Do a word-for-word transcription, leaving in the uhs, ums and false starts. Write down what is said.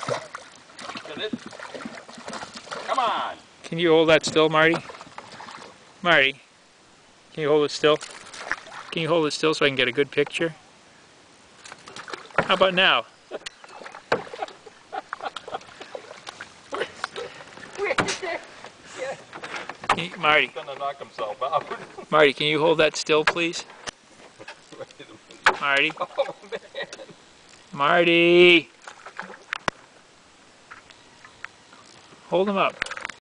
Come on. Can you hold that still, Marty? Marty, can you hold it still? Can you hold it still so I can get a good picture? How about now? Can you, Marty. He's gonna knock himself out. Marty, can you hold that still, please? Marty. Oh, man. Marty. Hold him up.